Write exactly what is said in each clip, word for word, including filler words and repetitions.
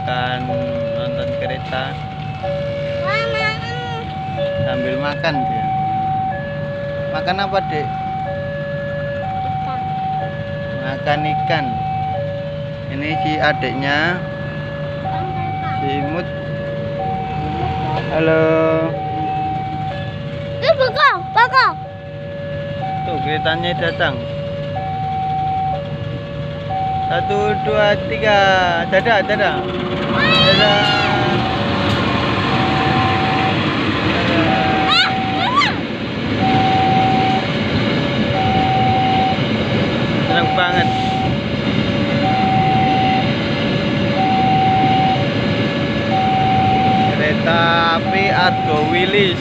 akan nonton kereta sambil makan dia. Makan apa, Dek? Makan ikan. Ini si adiknya, si Imut. Halo. Tuh, bakal, bakal. Tuh keretanya datang. Satu, dua, tiga. Dadah, dadah. Dadah. Senang banget. Kereta api Argo Wilis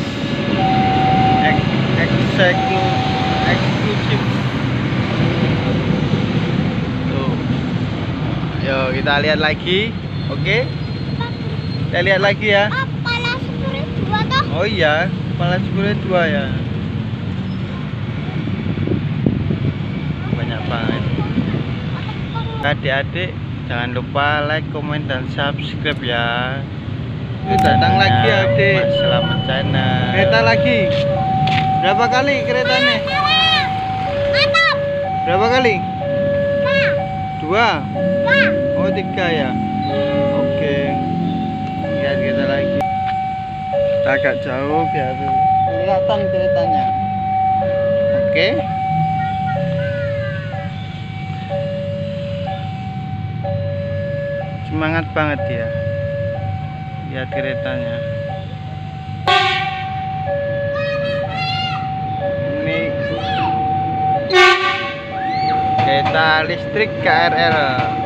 eksklusif eksklusif. Tuh. Yo kita lihat lagi. Oke, kita lihat lagi ya. Kepala sepuluh dua toh. Oh iya, kepala sepuluh dua ya. Banyak banget. Adik-adik jangan lupa like, komen, dan subscribe ya. Itu datang lagi adik. Selamat channel. Kereta lagi. Berapa kali keretanya? Mantap. Berapa kali? Nah, Dua. nah. Oh tiga ya. Oke. Lihat kita lagi. Agak jauh biar kelihatan keretanya. Oke. Semangat banget dia. Lihat keretanya. Ini kereta listrik K R L.